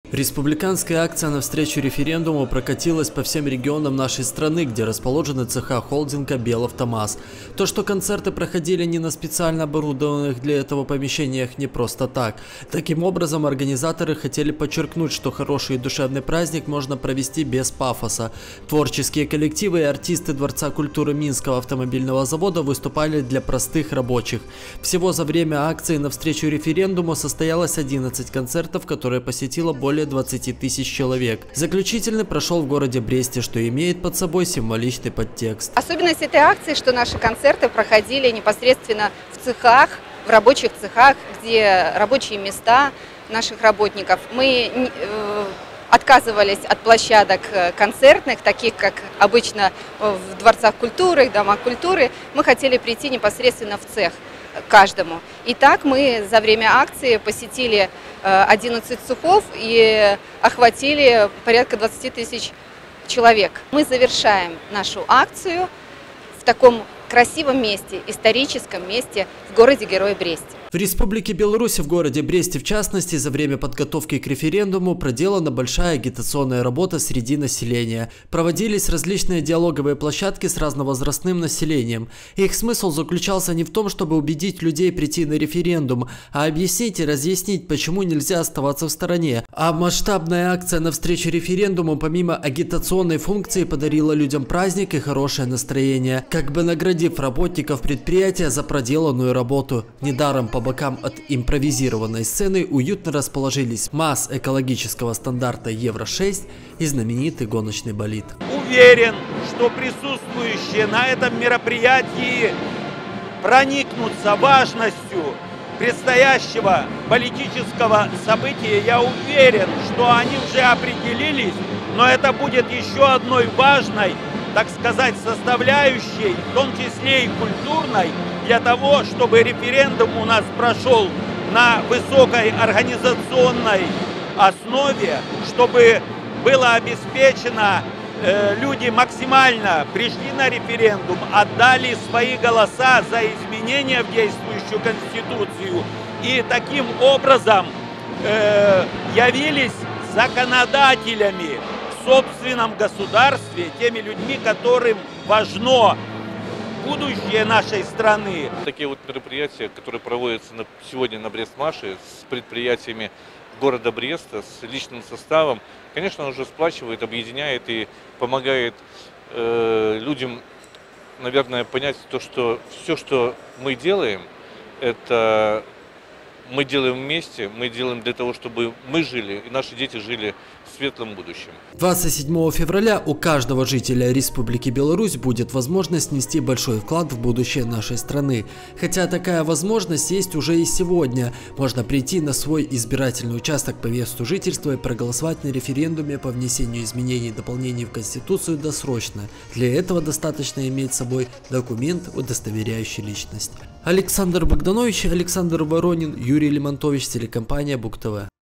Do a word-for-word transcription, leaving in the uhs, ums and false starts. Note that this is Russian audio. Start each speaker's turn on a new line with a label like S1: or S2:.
S1: Республиканская акция навстречу референдуму прокатилась по всем регионам нашей страны, где расположены цеха холдинга «Белавтомаз». То, что концерты проходили не на специально оборудованных для этого помещениях, не просто так. Таким образом, организаторы хотели подчеркнуть, что хороший и душевный праздник можно провести без пафоса. Творческие коллективы и артисты Дворца культуры Минского автомобильного завода выступали для простых рабочих. Всего за время акции навстречу референдуму состоялось одиннадцать концертов, которые посетило более двадцати тысяч человек. Заключительный прошел в городе Бресте, что имеет под собой символичный подтекст.
S2: Особенность этой акции, что наши концерты проходили непосредственно в цехах, в рабочих цехах, где рабочие места наших работников. Мы э, отказывались от площадок концертных, таких как обычно в дворцах культуры, домах культуры. Мы хотели прийти непосредственно в цех каждому. И так мы за время акции посетили одиннадцать цехов и охватили порядка двадцати тысяч человек. Мы завершаем нашу акцию в таком красивом месте, историческом месте в городе-герое Бресте.
S1: В Республике Беларусь, в городе Бресте в частности, за время подготовки к референдуму проделана большая агитационная работа среди населения. Проводились различные диалоговые площадки с разновозрастным населением. Их смысл заключался не в том, чтобы убедить людей прийти на референдум, а объяснить и разъяснить, почему нельзя оставаться в стороне. А масштабная акция навстречу референдуму помимо агитационной функции подарила людям праздник и хорошее настроение, как бы наградив работников предприятия за проделанную работу. Недаром по По бокам от импровизированной сцены уютно расположились МАЗ экологического стандарта Евро шесть и знаменитый гоночный болид.
S3: Уверен, что присутствующие на этом мероприятии проникнутся важностью предстоящего политического события. Я уверен, что они уже определились, но это будет еще одной важной, так сказать, составляющей, в том числе и культурной, для того, чтобы референдум у нас прошел на высокой организационной основе, чтобы было обеспечено, э, люди максимально пришли на референдум, отдали свои голоса за изменения в действующую Конституцию и таким образом э, явились законодателями в собственном государстве, теми людьми, которым важно будущее нашей страны.
S4: Такие вот мероприятия, которые проводятся на, сегодня на Брест-Маше с предприятиями города Бреста, с личным составом, конечно, уже сплачивает, объединяет и помогает э, людям, наверное, понять то, что все, что мы делаем, это мы делаем вместе, мы делаем для того, чтобы мы жили и наши дети жили в светлом будущем.
S1: двадцать седьмого февраля у каждого жителя Республики Беларусь будет возможность внести большой вклад в будущее нашей страны. Хотя такая возможность есть уже и сегодня. Можно прийти на свой избирательный участок по месту жительства и проголосовать на референдуме по внесению изменений и дополнений в Конституцию досрочно. Для этого достаточно иметь с собой документ, удостоверяющий личность. Александр Богданович, Александр Воронин, Юрий Лимонтович, телекомпания Буг ТВ.